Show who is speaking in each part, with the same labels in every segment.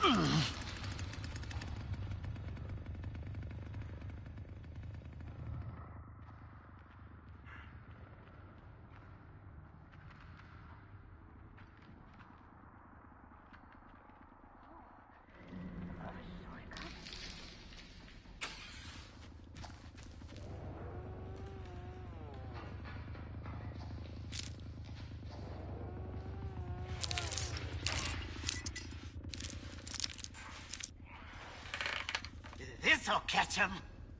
Speaker 1: This'll catch him.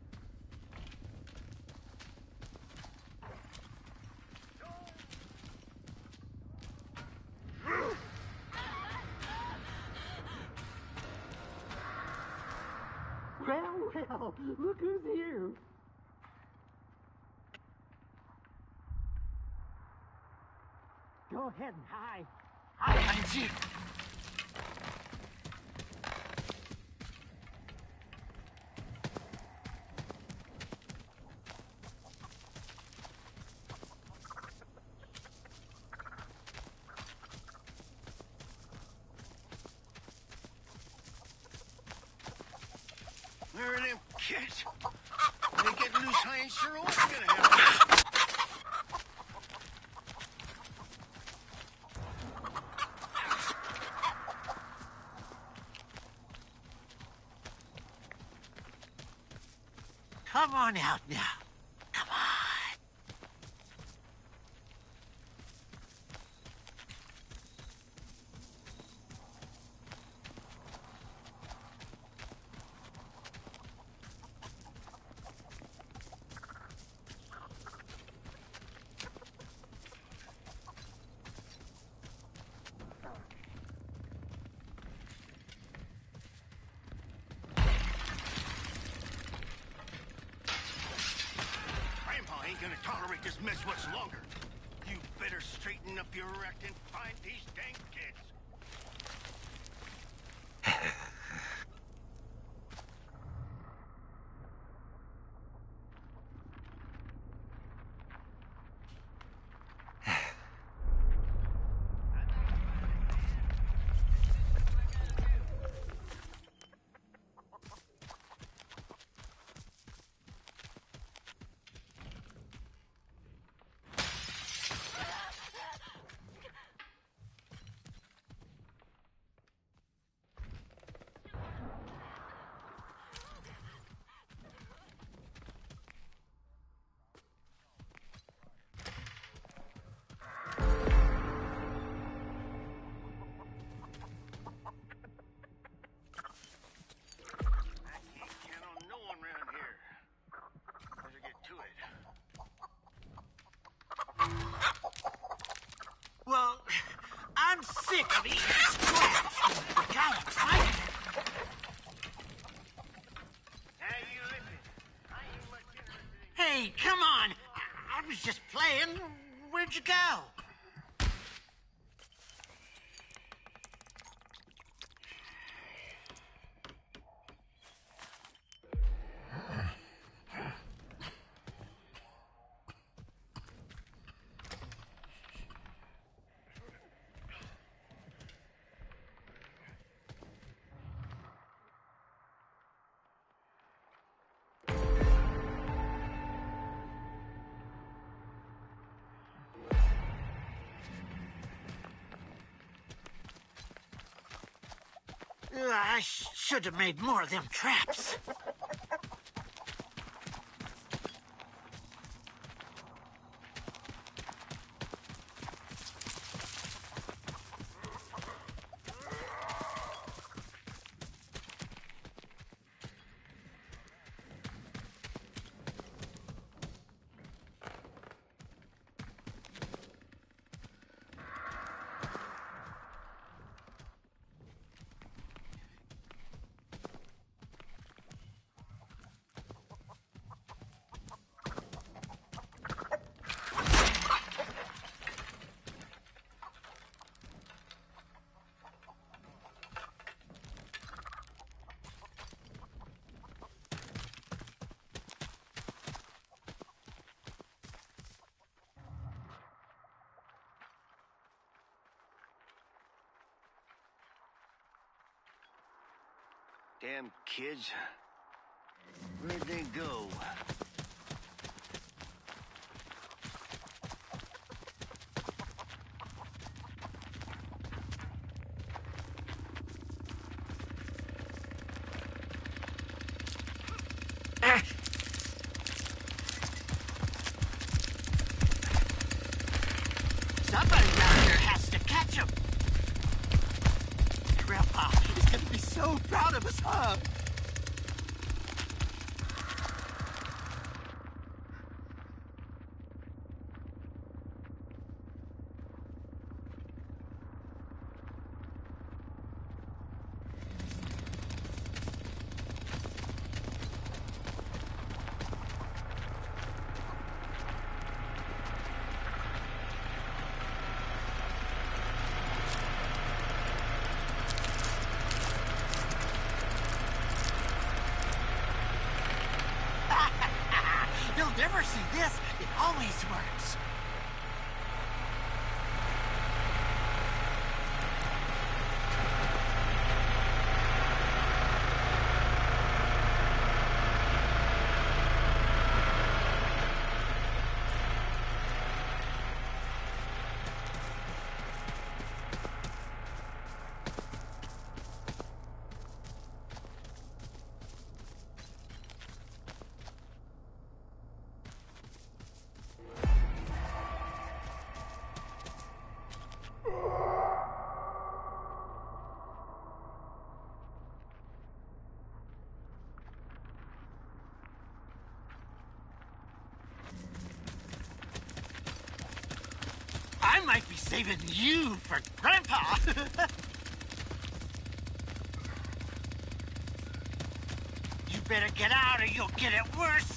Speaker 2: Well, look who's here. Go ahead and hide.
Speaker 1: I'll find you.
Speaker 3: Where are them kids? When they get loose, I ain't sure what's gonna happen.
Speaker 1: Come on out now. Come on.
Speaker 3: Grandpa ain't gonna tolerate this mess much longer. You better straighten up your act and find these dang kids.
Speaker 1: Well, I'm sick of eating scraps. The guy I'm fighting. Hey, come on. I was just playing. Where'd you go? I should have made more of them traps.
Speaker 3: Damn kids. Where'd they go?
Speaker 1: Somebody down here has to catch him. Grandpa is gonna be so proud of us, huh? You'll never see this. It always works. I might be saving you for Grandpa. You better get out or you'll get it worse.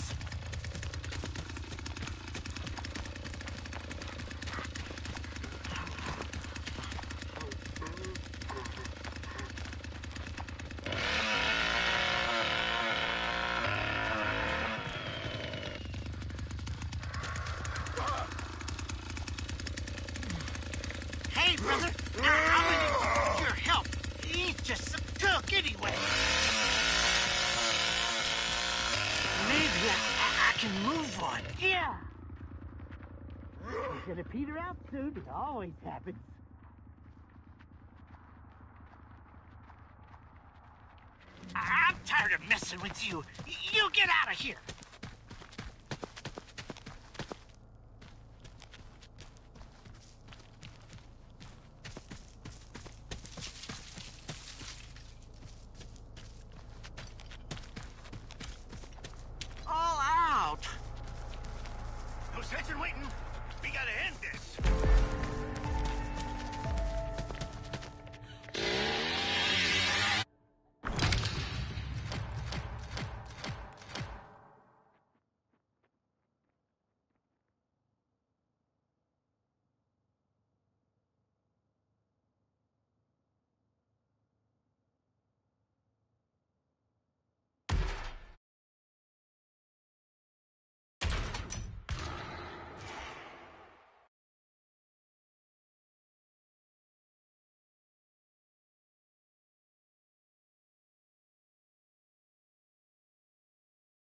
Speaker 1: Hey, brother, I'm gonna need your help. He's just some cook anyway. Maybe I can move one.
Speaker 2: Yeah! He's gonna peter out soon. It always happens.
Speaker 1: I'm tired of messing with you. You get out of here.